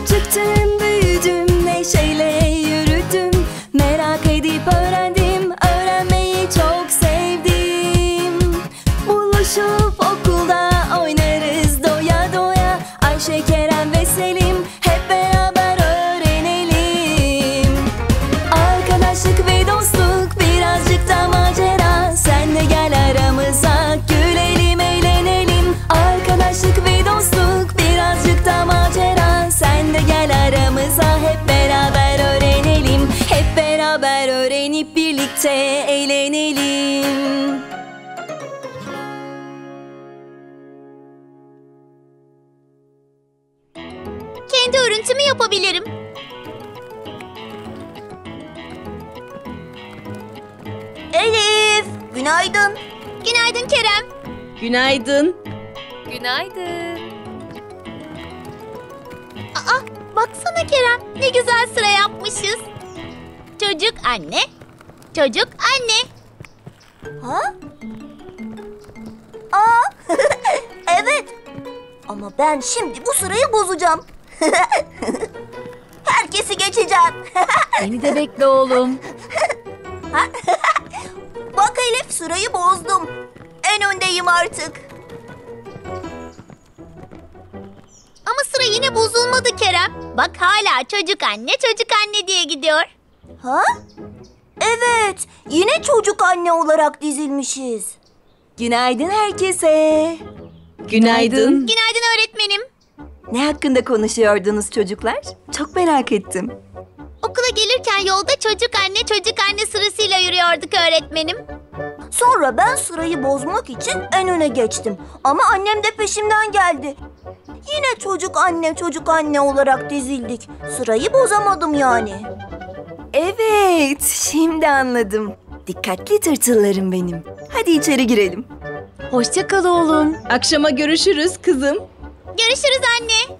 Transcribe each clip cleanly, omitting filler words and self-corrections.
Küçüktüm, büyüdüm, neşeyle yürüdüm. Merak edip öğrendim, öğrenmeyi çok sevdim. Buluşup okulda oynarız doya doya. Ayşe, Kerem ve Selim hep beraber öğrenelim. Arkadaşlık ve dostluk, birazcık da macera. Sen de gel aramıza, gülelim, eğlenelim. Arkadaşlık ve dostluk, birazcık da macera. Sen de gel aramıza, hep beraber öğrenelim. Hep beraber öğrenip birlikte eğlenelim. Kendi örüntümü yapabilirim. Elif, günaydın. Günaydın Kerem. Günaydın. Günaydın. Aa, baksana Kerem, ne güzel sıra yapmışız. Çocuk anne, çocuk anne. Ha? Aa, evet. Ama ben şimdi bu sırayı bozacağım. Herkesi geçeceğim. Beni de bekle oğlum. Bak Elif, sırayı bozdum. En öndeyim artık. Ama sıra yine bozulmadı Kerem. Bak hala çocuk anne diye gidiyor. Ha? Evet, yine çocuk anne olarak dizilmişiz. Günaydın herkese. Günaydın. Günaydın öğretmenim. Ne hakkında konuşuyordunuz çocuklar? Çok merak ettim. Okula gelirken yolda çocuk anne sırasıyla yürüyorduk öğretmenim. Sonra ben sırayı bozmak için en öne geçtim. Ama annem de peşimden geldi. Yine çocuk anne olarak dizildik. Sırayı bozamadım yani. Evet, şimdi anladım. Dikkatli tırtıllarım benim. Hadi içeri girelim. Hoşça kal oğlum. Akşama görüşürüz kızım. Görüşürüz anne.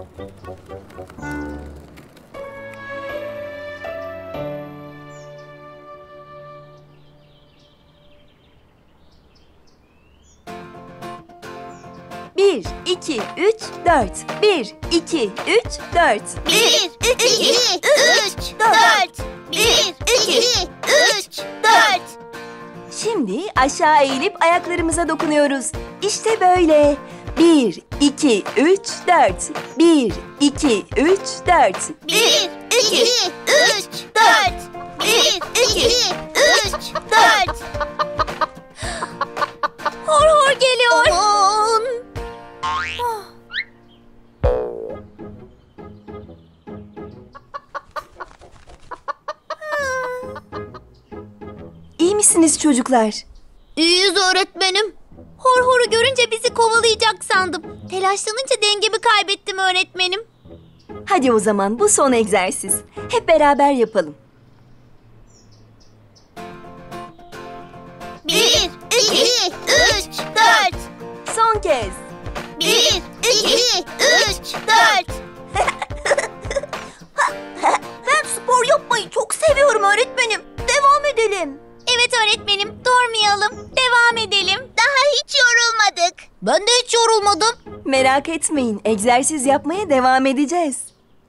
Bir, iki, üç, dört. Bir, iki, üç, dört. 1, 2, 3, 4. 1, 2, 3, 4. Şimdi aşağı eğilip ayaklarımıza dokunuyoruz. İşte böyle. Bir, iki, üç, dört. Bir, iki, üç, dört. 1, 2, 3, 4. 1, 2, 3, 4. Hor hor geliyor. İyi misiniz çocuklar? İyiyiz öğretmenim. Hor horu görünce bizi kovalayacak sandım. Telaşlanınca dengemi kaybettim öğretmenim. Hadi o zaman bu son egzersiz. Hep beraber yapalım. 1, 2, 3, 4. Son kez. 1, 2, 3, 4. Ben spor yapmayı çok seviyorum öğretmenim. Devam edelim. Evet öğretmenim, durmayalım. Devam edelim. Daha hiç yorulmadık. Ben de hiç yorulmadım. Merak etmeyin, egzersiz yapmaya devam edeceğiz.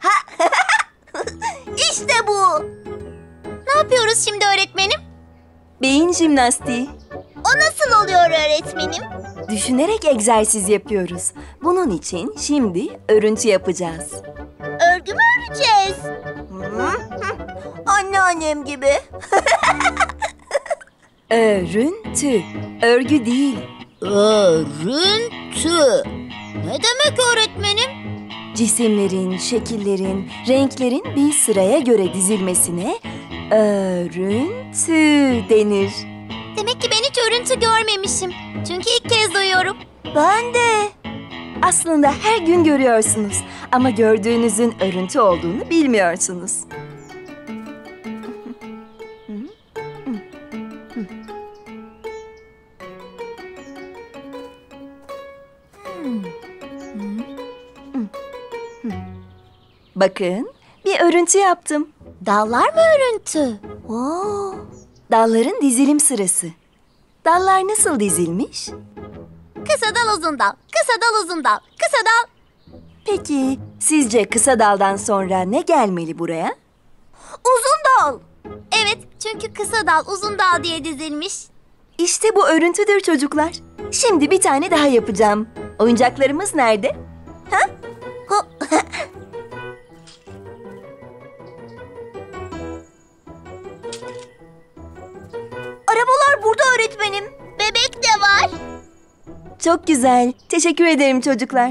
İşte bu. Ne yapıyoruz şimdi öğretmenim? Beyin jimnastiği. O nasıl oluyor öğretmenim? Düşünerek egzersiz yapıyoruz. Bunun için şimdi örüntü yapacağız. Örgü mü öreceğiz? Anneannem gibi. Örüntü, örgü değil. Örüntü. Ne demek öğretmenim? Cisimlerin, şekillerin, renklerin bir sıraya göre dizilmesine örüntü denir. Demek ki ben hiç örüntü görmemişim. Çünkü ilk kez duyuyorum. Ben de. Aslında her gün görüyorsunuz ama gördüğünüzün örüntü olduğunu bilmiyorsunuz. Bakın, bir örüntü yaptım. Dallar mı örüntü? Oo. Dalların dizilim sırası. Dallar nasıl dizilmiş? Kısa dal uzun dal, kısa dal uzun dal, kısa dal. Peki sizce kısa daldan sonra ne gelmeli buraya? Uzun dal. Evet, çünkü kısa dal uzun dal diye dizilmiş. İşte bu örüntüdür çocuklar. Şimdi bir tane daha yapacağım. Oyuncaklarımız nerede? Arabalar burada öğretmenim. Bebek de var. Çok güzel. Teşekkür ederim çocuklar.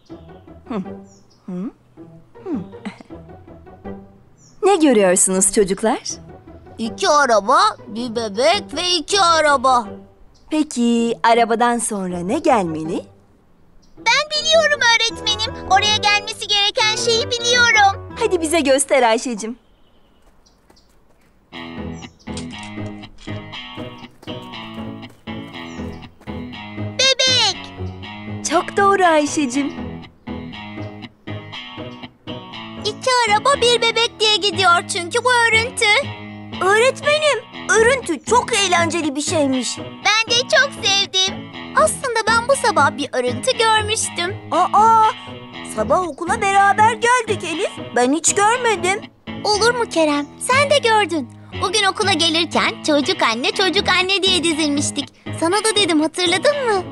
Ne görüyorsunuz çocuklar? 2 araba, bir bebek ve 2 araba. Peki arabadan sonra ne gelmeli? Ben biliyorum öğretmenim. Oraya gelmesi gereken şeyi biliyorum. Hadi bize göster Ayşe'cim. Bebek. Çok doğru Ayşe'cim. 2 araba, bir bebek diye gidiyor çünkü bu örüntü. Öğretmenim, örüntü çok eğlenceli bir şeymiş. Ben de çok sevdim. Aslında ben bu sabah bir örüntü görmüştüm. Sabah okula beraber geldik Elif. Ben hiç görmedim. Olur mu Kerem? Sen de gördün. Bugün okula gelirken çocuk anne diye dizilmiştik. Sana da dedim, hatırladın mı?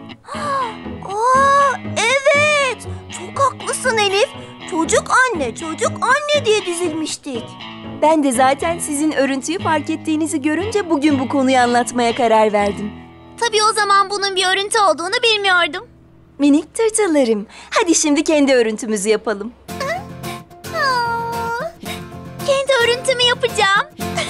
Evet. Çok haklısın Elif. Çocuk anne diye dizilmiştik. Ben de zaten sizin örüntüyü fark ettiğinizi görünce bugün bu konuyu anlatmaya karar verdim. Tabii o zaman bunun bir örüntü olduğunu bilmiyordum. Minik tırtıllarım, hadi şimdi kendi örüntümüzü yapalım. Kendi örüntümü yapacağım.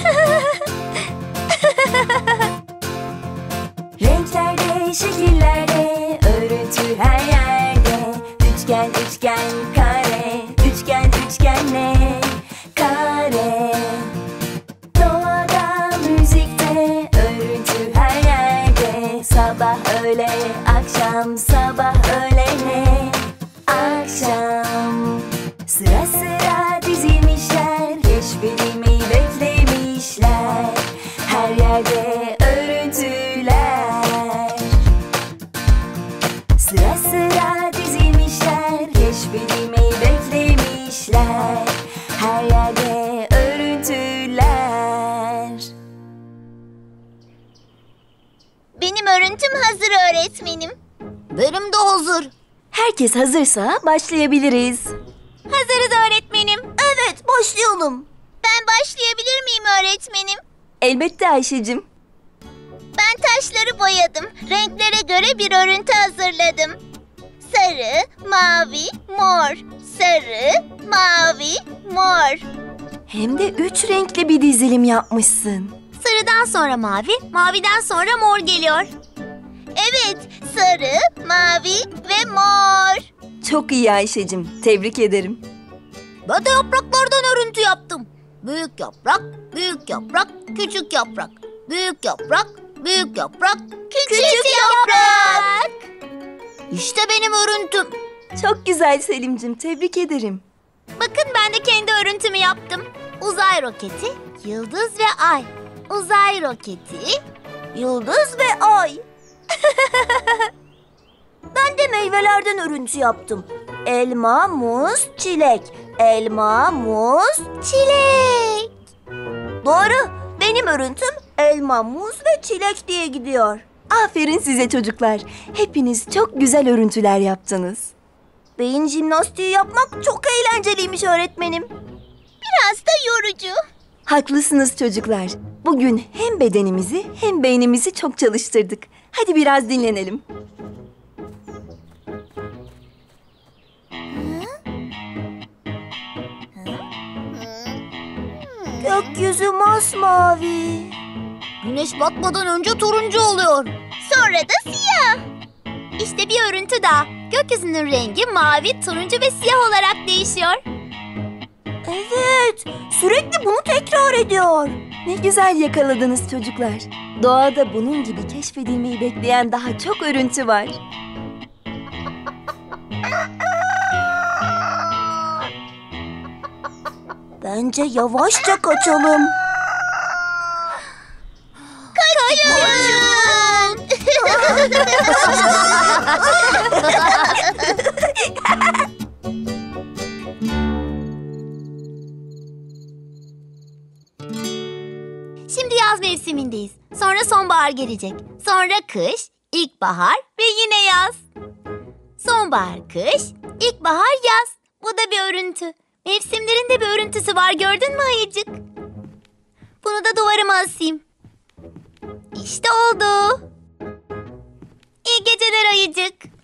Renklerde, şekillerde, örüntü her yerde. Üçgen, üçgen, kare, üçgen, üçgenle kare. Doğada, müzikte, örüntü her yerde. Sabah, öğle, akşam, sabah, öğlene, akşam. Sıra sıra dizilmişler, keşfedilmeyi beklemişler. Her yerde örüntüler. Sıra sıra dizilmişler, keşfedilmeyi beklemişler. Her yerde örüntüler. Benim örüntüm hazır öğretmenim. Benim de hazır. Herkes hazırsa başlayabiliriz. Hazırız öğretmenim. Evet, başlayalım. Ben başlayabilir miyim öğretmenim? Elbette Ayşe'cim. Ben taşları boyadım. Renklere göre bir örüntü hazırladım. Sarı, mavi, mor. Sarı, mavi, mor. Hem de 3 renkli bir dizilim yapmışsın. Sarıdan sonra mavi, maviden sonra mor geliyor. Evet, sarı, mavi ve mor. Çok iyi Ayşe'cim. Tebrik ederim. Ben de yapraklardan örüntü yaptım. Büyük yaprak, büyük yaprak, küçük yaprak. Büyük yaprak, büyük yaprak, küçük yaprak. İşte benim örüntüm. Çok güzel Selim'cim. Tebrik ederim. Bakın, ben de kendi örüntümü yaptım. Uzay roketi, yıldız ve ay. Uzay roketi, yıldız ve ay. Ben de meyvelerden örüntü yaptım. Elma, muz, çilek. Elma, muz, çilek. Doğru. Benim örüntüm elma, muz ve çilek diye gidiyor. Aferin size çocuklar. Hepiniz çok güzel örüntüler yaptınız. Beyin jimnastiği yapmak çok eğlenceliymiş öğretmenim. Biraz da yorucu. Haklısınız çocuklar. Bugün hem bedenimizi hem beynimizi çok çalıştırdık. Hadi biraz dinlenelim. Gökyüzü masmavi. Güneş batmadan önce turuncu oluyor. Sonra da siyah. İşte bir örüntü daha. Gökyüzünün rengi mavi, turuncu ve siyah olarak değişiyor. Evet, sürekli bunu tekrar ediyor. Ne güzel yakaladınız çocuklar. Doğada bunun gibi keşfedilmeyi bekleyen daha çok örüntü var. Bence yavaşça kaçalım. Kaçın! mevsimindeyiz. Sonra sonbahar gelecek. Sonra kış, ilkbahar ve yine yaz. Sonbahar, kış, ilkbahar, yaz. Bu da bir örüntü. Mevsimlerin de bir örüntüsü var, gördün mü Ayıcık? Bunu da duvarıma asayım. İşte oldu. İyi geceler Ayıcık.